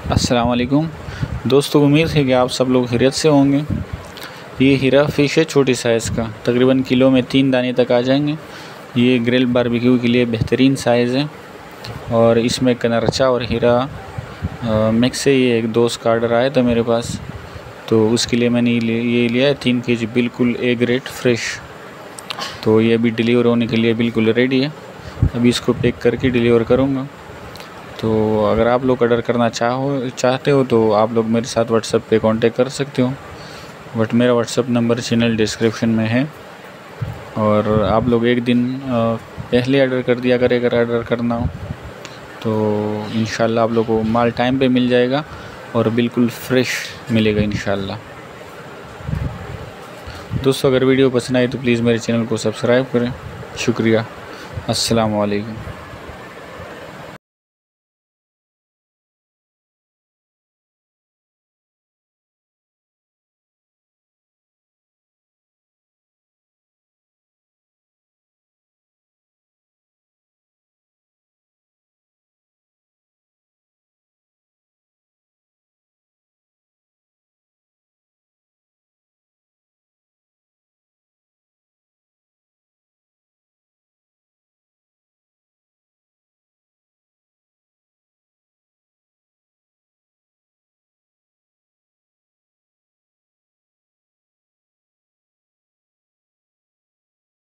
अस्सलाम वालेकुम दोस्तों, उम्मीद है कि आप सब लोग खैरियत से होंगे। ये हीरा फ़िश है छोटी साइज़ का, तकरीबन किलो में 3 दाने तक आ जाएंगे। ये ग्रिल बारबेक्यू के लिए बेहतरीन साइज़ है और इसमें कनरचा और हीरा मिक्स है। ये एक दोस्त का ऑर्डर आया था मेरे पास, तो उसके लिए मैंने ये लिया है 3 केजी बिल्कुल ए ग्रेड फ्रेश। तो ये अभी डिलीवर होने के लिए बिल्कुल रेडी है। अभी इसको पैक करके डिलीवर करूँगा। तो अगर आप लोग ऑर्डर करना चाहते हो तो आप लोग मेरे साथ व्हाट्सएप पे कांटेक्ट कर सकते हो। मेरा व्हाट्सएप नंबर चैनल डिस्क्रिप्शन में है। और आप लोग एक दिन पहले ऑर्डर कर दिया करें अगर ऑर्डर करना हो तो इंशाल्लाह आप लोग को माल टाइम पे मिल जाएगा और बिल्कुल फ्रेश मिलेगा इंशाल्लाह। दोस्तों, अगर वीडियो पसंद आए तो प्लीज़ मेरे चैनल को सब्सक्राइब करें। शुक्रिया। अस्सलाम वालेकुम।